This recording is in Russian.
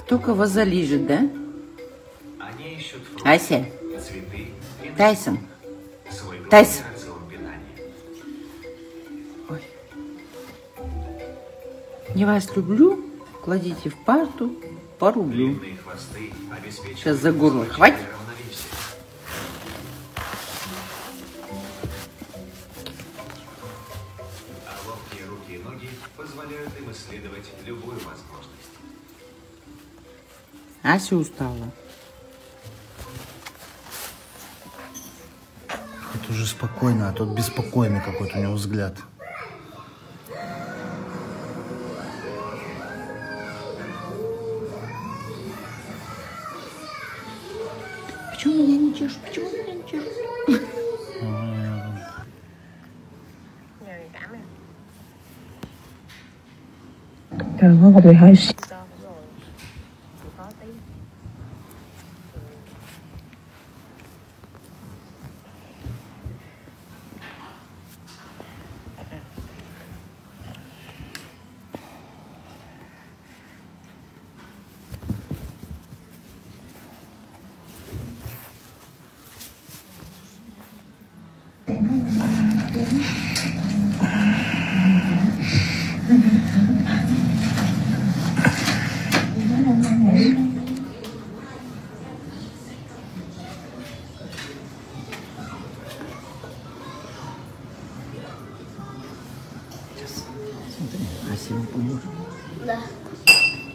Кто кого залижет, да? Ася. Тайсон. Тайсон. Ой. Я вас люблю. Кладите в парту, порублю. Сейчас за горло хватит. А ловкие руки и ноги позволяют им исследовать любую возможность. Ася устала. Это уже спокойно, а тот беспокойный какой-то у него взгляд. Почему меня не чешут? Почему меня не чешут? Trời ơi, bị hơi Ася ему поможет. Да.